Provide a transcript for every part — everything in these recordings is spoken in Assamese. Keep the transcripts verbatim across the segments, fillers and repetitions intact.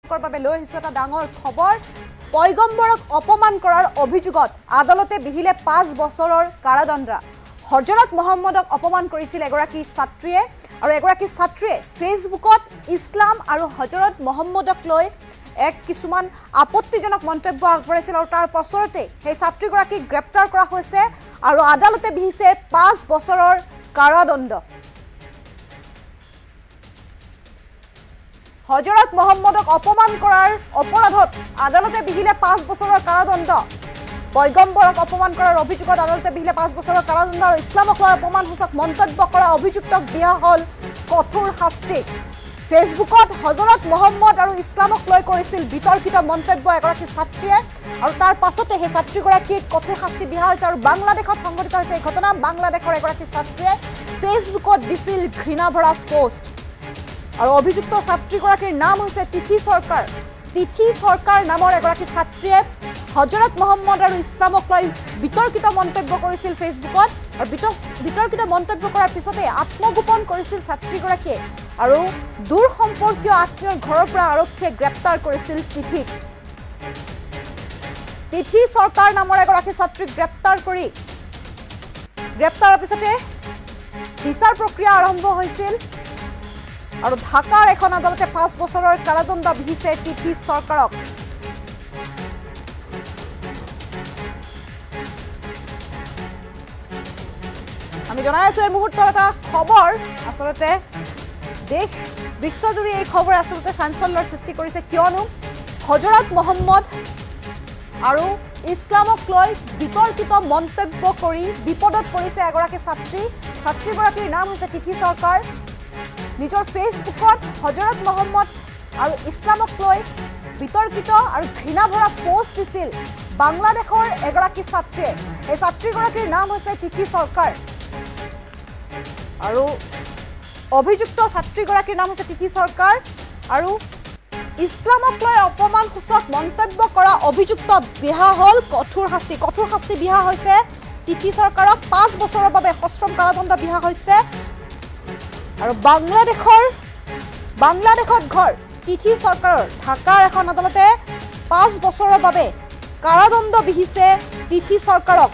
বাবে লৈ আহিছো এটা ডাঙৰ খবৰ পয়গম্বৰক অপমান কৰাৰ অভিযোগত আদালতে বিহিলে পাঁচ বছৰৰ কাৰাদণ্ড হযৰত মোহাম্মদক অপমান কৰিছিল এগৰাকী ছাত্ৰীয়ে আৰু এগৰাকী ছাত্ৰীয়ে ফেচবুকত ইছলাম আৰু হযৰত মোহাম্মদক লৈ এক কিছুমান আপত্তিজনক মন্তব্য আগবঢ়াইছিল আৰু তাৰ পাছতে সেই ছাত্ৰীগৰাকীক গ্ৰেপ্তাৰ কৰা হৈছে আৰু আদালতে বিহিছে পাঁচ বছৰৰ কাৰাদণ্ড হযৰত মোহাম্মদক অপমান কৰাৰ অপৰাধত আদালতে বিহিলে পাঁচ বছৰৰ কাৰাদণ্ড পয়গম্বৰক অপমান কৰাৰ অভিযোগত আদালতে বিহিলে পাঁচ বছৰৰ কাৰাদণ্ড আৰু ইছলামক লৈ অপমানসূচক মন্তব্য কৰা অভিযুক্তক দিয়া হল কঠোৰ শাস্তি ফেচবুকত হযৰত মোহাম্মদ আৰু ইছলামক লৈ কৰিছিল বিতৰ্কিত মন্তব্য এগৰাকী ছাত্ৰীয়ে আৰু তাৰ পাছতে সেই ছাত্ৰীগৰাকীক কঠোৰ শাস্তি দিয়া হৈছে আৰু বাংলাদেশত সংঘটিত হৈছে এই ঘটনা বাংলাদেশৰ এগৰাকী ছাত্ৰীয়ে ফেচবুকত দিছিল ঘৃণাভৰা পোষ্ট আৰু অভিযুক্ত ছাত্ৰীগৰাকীৰ নাম হৈছে তিথি সৰকাৰ তিথি সৰকাৰ নামৰ এগৰাকী ছাত্ৰীয়ে হযৰত মোহাম্মদ আৰু ইছলামক লৈ বিতৰ্কিত মন্তব্য কৰিছিল ফেচবুকত আৰু বিতৰ্কিত মন্তব্য কৰাৰ পিছতে আত্মগোপন কৰিছিল ছাত্ৰীগৰাকীয়ে আৰু দূৰ সম্পৰ্কীয় আত্মীয়ৰ ঘৰৰ পৰা আৰক্ষীয়ে গ্ৰেপ্তাৰ কৰিছিল তিথিক তিথি সৰকাৰ নামৰ এগৰাকী ছাত্ৰীক গ্ৰেপ্তাৰ কৰি গ্ৰেপ্তাৰৰ পিছতে বিচাৰ প্ৰক্ৰিয়া আৰম্ভ হৈছিল আৰু ঢাকাৰ এখন আদালতে পাঁচ বছৰৰ কাৰাদণ্ড বিহিছে তিথি সৰকাৰক আমি জনাই আছো এই মুহূৰ্তত এটা খবৰ আসলতে দেশ বিশ্বজুৰি এই খবৰ আসলতে চাঞ্চল্যৰ সৃষ্টি কৰিছে কিয়নো হযৰত মোহাম্মদ আৰু ইছলামক লৈ বিতৰ্কিত মন্তব্য কৰি বিপদত পৰিছে এগৰাকী ছাত্ৰী ছাত্ৰীগৰাকীৰ নাম হৈছে তিথি সৰকাৰ নিজৰ ফেচবুকত হযৰত মোহাম্মদ আৰু ইছলামক লৈ বিতৰ্কিত আৰু ঘৃণাভৰা পোষ্ট দিছিল বাংলাদেশৰ এগৰাকী ছাত্ৰীয়ে এই ছাত্ৰীগৰাকীৰ নাম হৈছে তিথি সৰকাৰ আৰু অভিযুক্ত ছাত্ৰীগৰাকীৰ নাম হৈছে তিথি সৰকাৰ আৰু ইছলামক লৈ অপমানসূচক মন্তব্য কৰা অভিযুক্ত বিহা হল কঠোৰ শাস্তি কঠোৰ শাস্তি বিহা হৈছে তিথি সৰকাৰক পাঁচ বছৰৰ বাবে সশ্ৰম কাৰাদণ্ড বিহা হৈছে আৰু বাংলাদেশৰ বাংলাদেশত ঘৰ তিথি সৰকাৰৰ ঢাকাৰ এখন আদালতে পাঁচ বছৰৰ বাবে কাৰাদণ্ড বিহিছে তিথি সৰকাৰক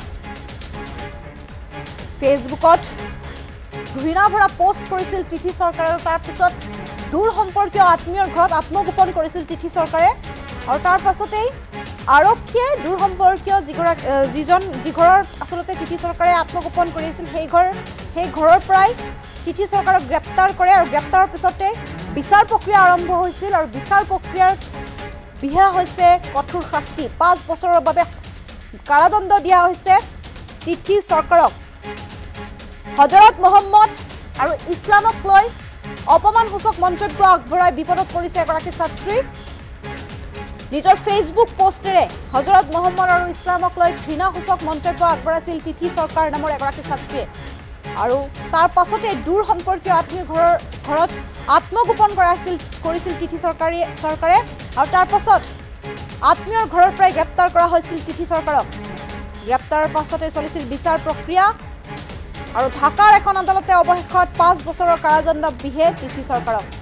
ফেচবুকত ঘৃণাভৰা পোষ্ট কৰিছিল তিথি সৰকাৰে তাৰ পিছত দূৰ সম্পৰ্কীয় আত্মীয়ৰ ঘৰত আত্মগোপন কৰিছিল তিথি সৰকাৰে আৰু তাৰ পাছতেই আৰক্ষীয়ে দূৰ সম্পৰ্কীয় যিগৰাকী যিজন যি ঘৰৰ আসলতে তিথি সৰকাৰে আত্মগোপন কৰিছিল সেই ঘৰ সেই ঘৰৰ পৰাই তিথি সৰকাৰক গ্ৰেপ্তাৰ কৰে আৰু গ্ৰেপ্তাৰৰ পিছতে বিচাৰ প্ৰক্ৰিয়া আৰম্ভ হৈছিল আৰু বিচাৰ প্ৰক্ৰিয়াৰ বিহা হৈছে কঠোৰ শাস্তি পাঁচ বছৰৰ বাবে কাৰাদণ্ড দিয়া হৈছে তিথি সৰকাৰক হযৰত মোহাম্মদ আৰু ইছলামক লৈ অপমানসূচক মন্তব্য আগবঢ়াই বিপদত পৰিছে এগৰাকী ছাত্ৰী নিজৰ ফেচবুক পোষ্টেৰে হযৰত মোহাম্মদ আৰু ইছলামক লৈ ঘৃণাসূচক মন্তব্য আগবঢ়াইছিল তিথি সৰকাৰ নামৰ এগৰাকী ছাত্ৰীয়ে আৰু তাৰ পাছতে দূৰ সম্পৰ্কীয় আত্মীয় ঘৰৰ ঘৰত আত্মগোপন কৰাইছিল কৰিছিল তিথি সৰকাৰে চৰকাৰে আৰু তাৰ পাছত আত্মীয়ৰ ঘৰৰ পৰাই গ্ৰেপ্তাৰ কৰা হৈছিল তিথি সৰকাৰক গ্ৰেপ্তাৰৰ পাছতে চলিছিল বিচাৰ প্ৰক্ৰিয়া আৰু ঢাকাৰ এখন আদালতে অৱশেষত পাঁচ বছৰৰ কাৰাদণ্ড বিহে তিথি সৰকাৰক